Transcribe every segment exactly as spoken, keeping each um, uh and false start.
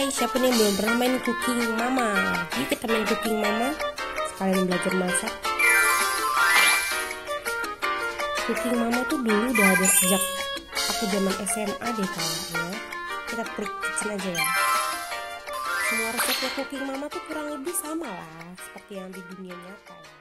siapa nih yang belum pernah main Cooking Mama? Yuk kita main Cooking Mama, sekalian belajar masak. Cooking Mama tuh dulu udah ada sejak aku zaman S M A deh kayaknya. Kita klik kitchen aja ya. Semua resepnya Cooking Mama tuh kurang lebih sama lah seperti yang di dunia nyata ya.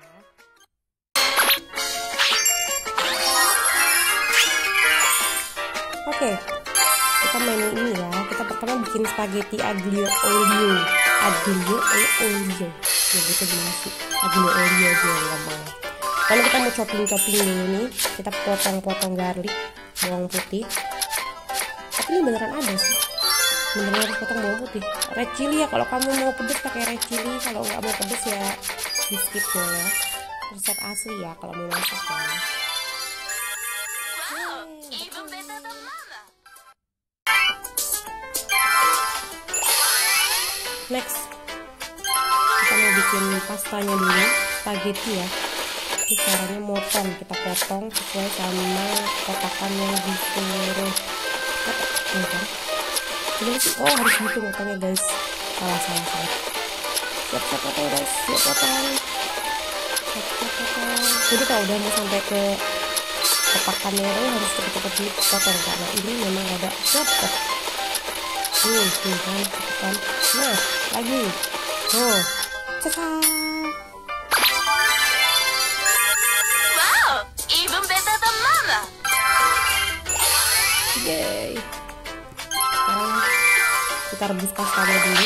Oke, kita main ini ya. Kita pertama bikin spaghetti aglio olio. Aglio olio. Ya gitu gimana sih? Aglio olio aja ngomong. Lalu kita mau chopping-chopping dulu nih. Kita potong-potong garlic, bawang putih. Tapi ini beneran ada sih. Beneran harus potong bawang putih. Red chili ya, kalau kamu mau pedes pakai red chili. Kalau nggak mau pedes ya di skip ya. Resep asli ya kalau mau masak ya. Next, kita mau bikin pastanya dulu, spaghetti ya. Ini caranya motong, kita potong sesuai sama kotakan yang disuruh. Potong, gimana sih? Oh harus gitu motongnya guys. Salah salah salah. Siap siap potong guys, siap potong. Siap siap potong. Jadi kalau udah mau sampai ke kotakannya itu harus cepet-cepet dipotong karena ini memang ada cepet. Hmm, hmm kan, kan. Nah, lagi. Oh, cekak. Wow, even better than mama. Yay. Sekarang kita rebus pastanya dulu.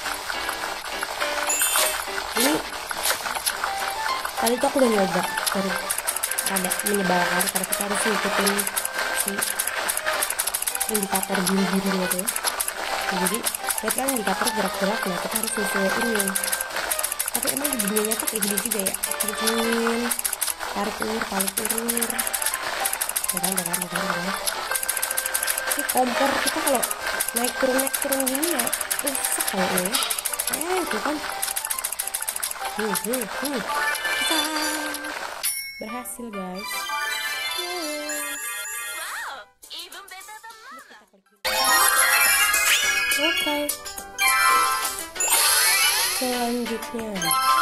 Ini tadi tuh aku udah nyoba, baru ada menyebalkan karena kita harus ngikutin si indikator biru-birunya tuh. Jadi lihat kan indikator gerak-gerak, nah kita harus sesuai ini. Tapi emang di dunia nyata kayak gini juga ya, tarik-tarik, tarik ulur, tarik ulur, jangan jangan jangan jangan. Ini kompor kita kalau naik turun naik turun gini ya rusak kayaknya. Eh itu kan, hmm hmm hmm, kita berhasil guys. Oke, okay. Selanjutnya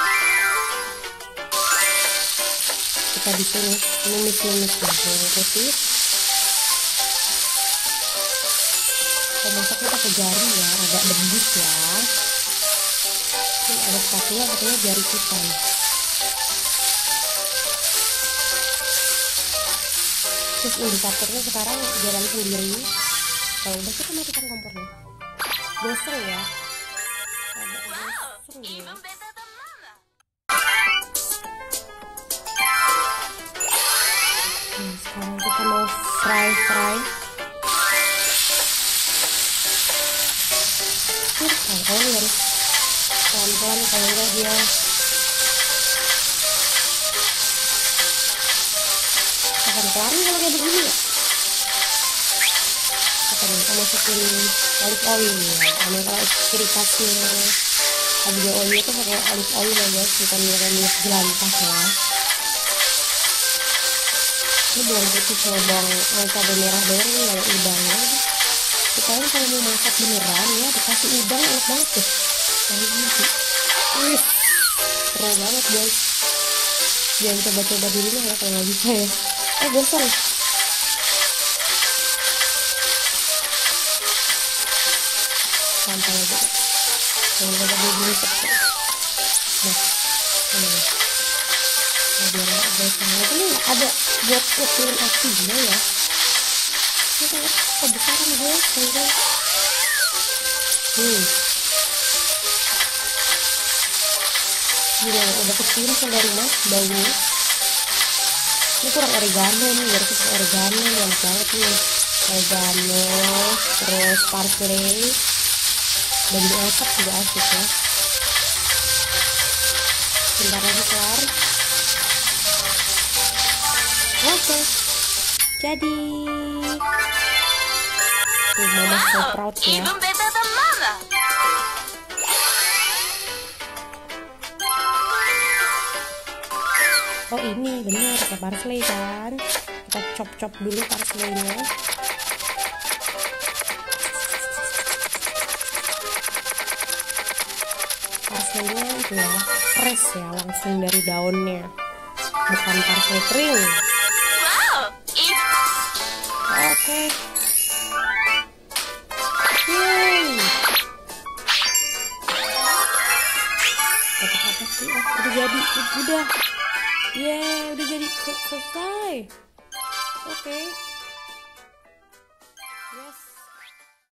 kita disuruh numis-numis bawang putih. Kalau masaknya pakai jari ya, agak dembus ya. Ini ada spatula katanya jari kita. Terus indikatornya sekarang jalan sendiri. Kalau udah kita matikan kompornya. Gosong ya. Agak gosong ya. Nah, sekarang kita mau fry fry. Stir fry. Oh ini harus pelan-pelan kalau enggak dia akan kelar kalau kayak begini ya. Kita masukin olive oil ya, karena kalau ciri khasnya aglio olio itu pakai olive oil ya guys, bukan minyak jelantah ya. Ini bawang putih sama bawang cabai merah doang nih, ada udangnya. Kita ini kalau mau masak beneran ya dikasih udang enak banget tuh. Kayak gitu. Wih, keren banget guys. Jangan coba-coba di rumah ya kalau nggak bisa ya. Eh gosong. Santai aja, jangan lupa beli seperti. Nah, ini, nah biar nggak gosong. Ini ada buat ngecilin apinya ya. Ini kayak kebesaran gue, kayak. Hmm. Gila, udah kecium dari rumah baunya. Ini kurang oregano nih, harus kurang oregano, enak banget nih. Oregano, terus parsley. Dan diasap juga asik ya. Bentar lagi kelar. Oke, jadi tuh mama so proud ya. Oh ini bener pakai parsley kan. Kita chop-chop dulu parsleynya. parsleynya itu ya, fresh ya, langsung dari daunnya, bukan parsley kering. Wow, i- Oke. Yeay. Dapat apa sih? Oh, udah jadi, udah. Yeay, udah jadi selesai. Oke.